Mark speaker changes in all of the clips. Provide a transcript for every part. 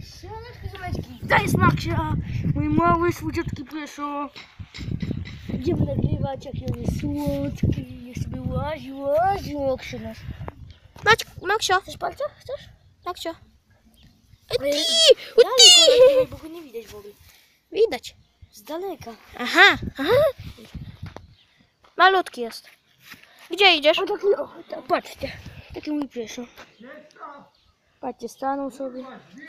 Speaker 1: To jest Maksia, mój mały, słodziutki pieszo. Będziemy nagrywać, jaki on jest słodki. Niech sobie łazi, Maksia nasz.
Speaker 2: Maksio,
Speaker 1: Chcesz palca? Chcesz?
Speaker 2: Maksio.
Speaker 1: Dalej go, bo go nie widać w ogóle.
Speaker 2: Widać.
Speaker 1: Z daleka.
Speaker 2: Aha. Malutki jest. Gdzie idziesz?
Speaker 1: O, taki, patrzcie, taki mój pieszo. Patrzcie, stanął sobie.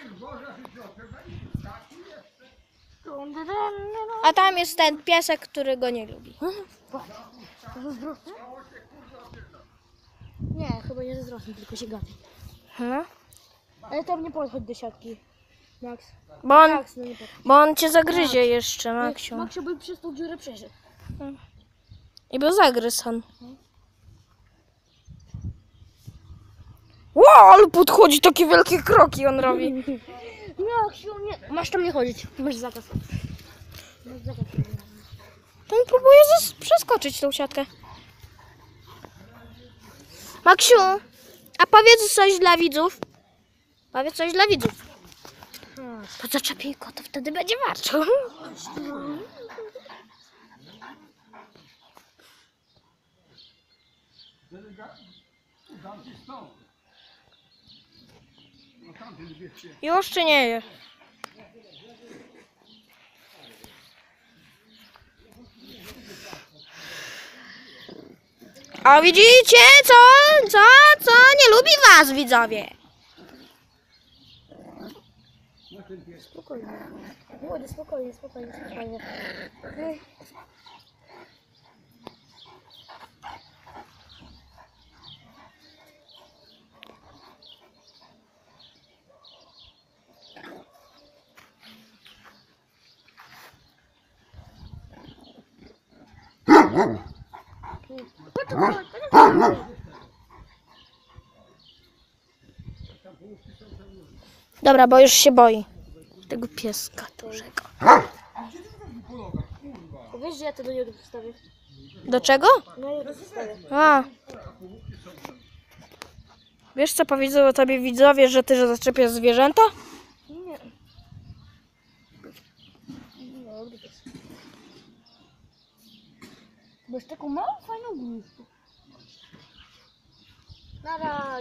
Speaker 2: A tam jest ten piesek, który go nie lubi.
Speaker 1: To zazdrosny? Nie, chyba nie zazdrosny, tylko się gapi.
Speaker 2: No.
Speaker 1: Ale tam nie podchodź do siatki, Max.
Speaker 2: Bo
Speaker 1: Max, no nie podchodź.
Speaker 2: on cię zagryzie jeszcze, Maksiu.
Speaker 1: Maksio by przez tą dziurę przeszedł.
Speaker 2: I był zagryzł on. Wow, ale podchodzi, takie wielkie kroki on robi.
Speaker 1: Maksiu, nie. Masz tam nie chodzić, masz zakaz. Masz zakaz.
Speaker 2: Ten próbuje przeskoczyć tą siatkę. Maksiu, a powiedz coś dla widzów. Powiedz coś dla widzów. Zaczepiej go, to wtedy będzie warto. Już czy nie je? A widzicie, co nie lubi was, widzowie.
Speaker 1: Spokojnie. Młody, spokojnie. Okay.
Speaker 2: Dobra, bo już się boi. Tego pieska dużego.
Speaker 1: Wiesz, że ja to do niego wstawię?
Speaker 2: Do czego?
Speaker 1: No ja to wstawię.
Speaker 2: A. Wiesz co powiedzą o tobie widzowie, że ty zaczepiasz zwierzęta?
Speaker 1: Nie. No, bo jest taką małą, fajną bluzkę. Na razie.